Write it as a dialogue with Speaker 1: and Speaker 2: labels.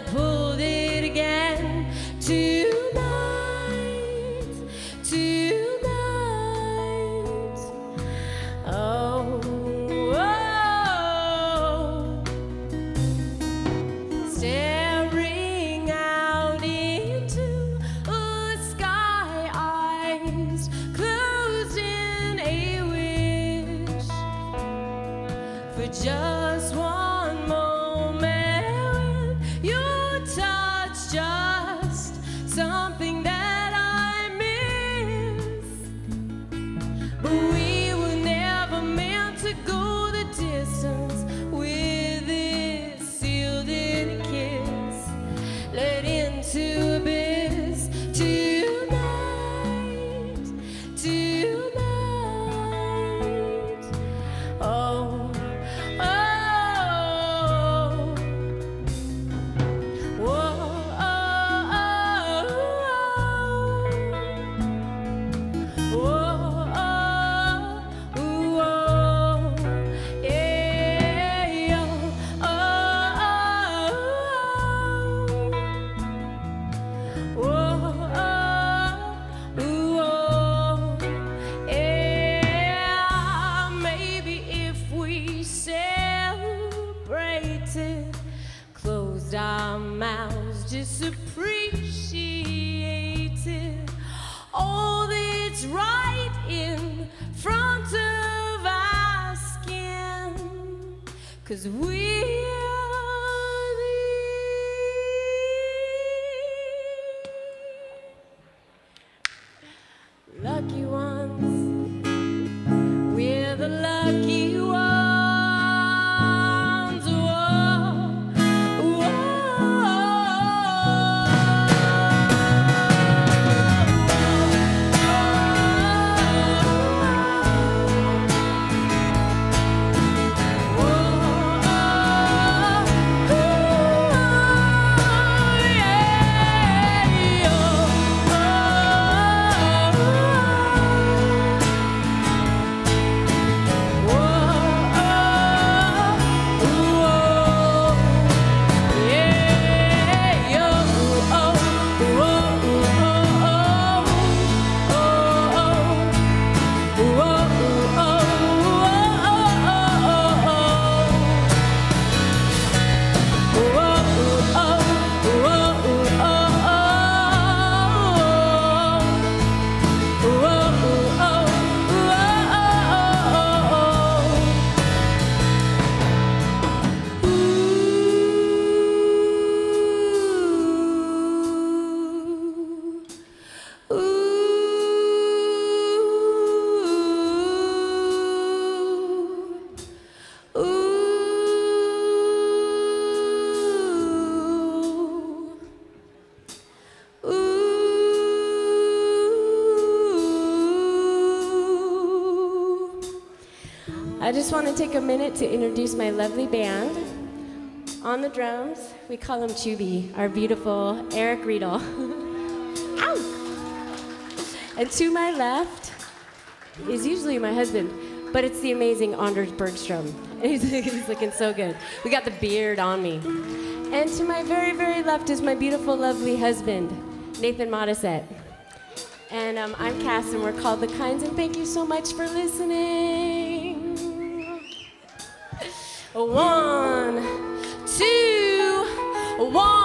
Speaker 1: pulled it again. Tonight, tonight. Oh, oh. Staring out into a sky, eyes closed in a wish for just one moment. Your touch, just something that I miss. But we were never meant to go the distance with this sealed in a kiss. Let into abyss tonight, tonight. Oh, oh, whoa, oh, oh, whoa, oh, yeah, oh, yeah. Maybe if we celebrated, closed our mouths, just appreciated all that's right in front of our skin. 'Cause we're the lucky ones. We're the lucky ones. Whoa, I just want to take a minute to introduce my lovely band. On the drums, we call him Chubby, our beautiful Eric Riedel. Ow! And to my left is usually my husband, but it's the amazing Anders Bergstrom. He's looking so good. We got the beard on me. And to my very, very left is my beautiful, lovely husband, Nathan Modisette. And I'm Cass, and we're called The Kinds, and thank you so much for listening. 1, 2, 1.